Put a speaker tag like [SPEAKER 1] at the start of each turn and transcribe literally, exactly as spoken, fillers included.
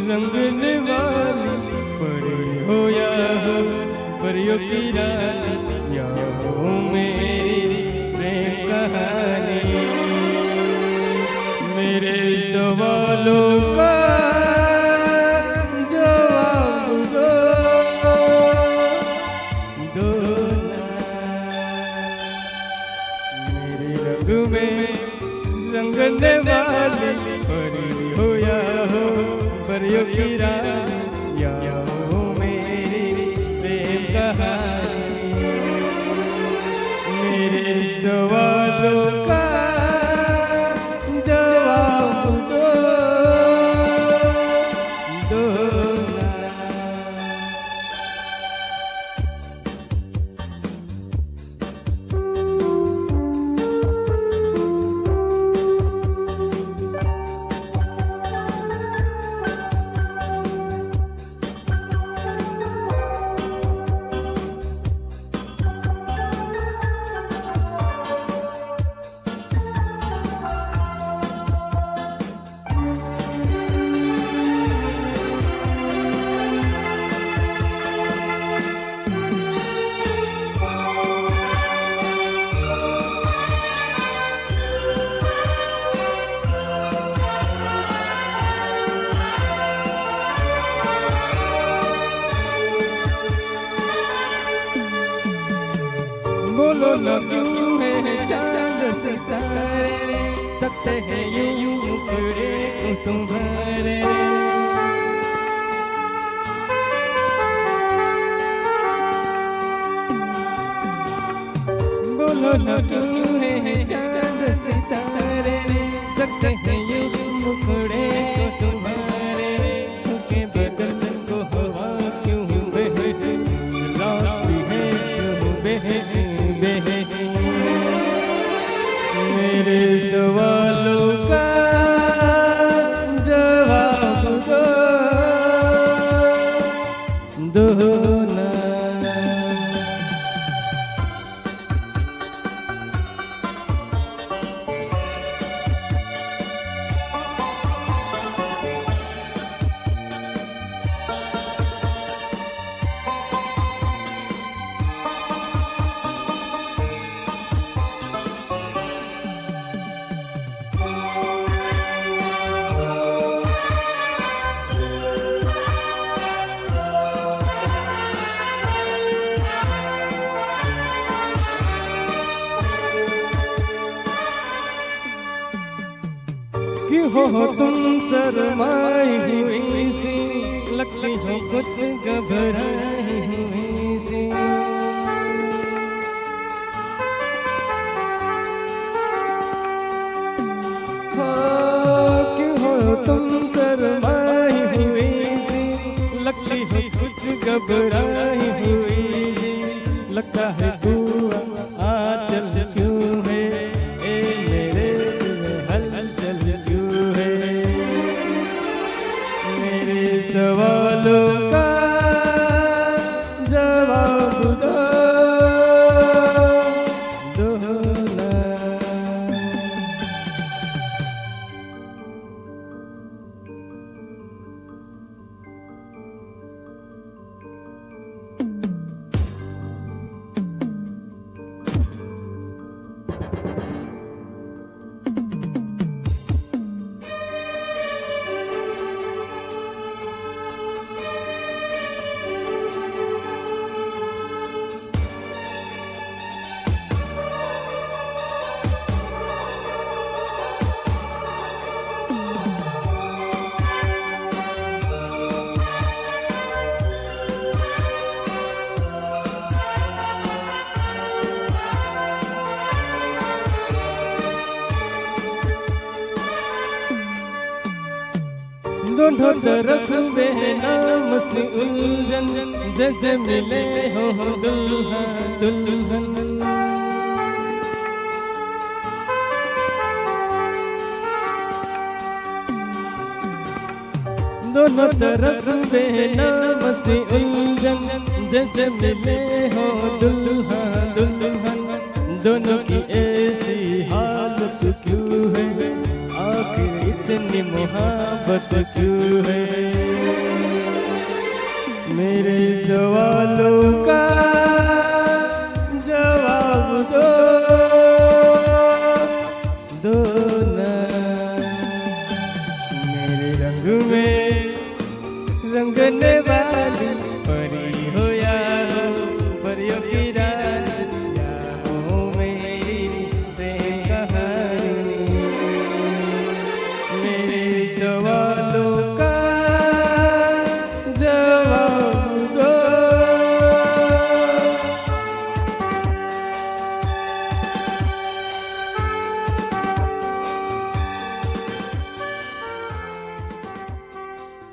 [SPEAKER 1] रंगने वाली परी हो या हो परियों की रानी या हो मेरी प्रेम कहानी। मेरे सवालों का जवाब दो दो मेरे रंग में रंगने वाली परी हो या हो परियों की रानी या हो मेरी प्रेम कहानी। मेरे सवालों का जवाब दो दो बोलो न क्यों है चांद से सारे तकते हैं यूं मुखड़े को तुम्हारे। बोलो न क्यों है चांद से सारे तकते हैं यूं मुखड़े को तुम्हारे। छुके बदन को हवा क्यों बहे रात भी है क्यों बहे। मेरे सवालों का जवाब दो दो ना। क्यों हो तुम शर्माई हुई सी लगती हो कुछ घबराई हुई सी। क्यों हो तुम शर्माई हुई सी लगती हो कुछ घबराई हुई सी। लगता है दुआ आंचल क्यों है ए मेरे हलचल क्यों है। मेरे सवालों का जवाब दो दो ना। दोनों तरफ बेनाम से उलझन जैसे मिले हो दुल्हा दुल्हन। दोनों तरफ बेनाम से उलझन जैसे मिले हो दुल्हा दुल्हन। दोनों की ऐसी हालत क्यों है आखिर इतनी मोहब्बत क्यों है। कंगन वाली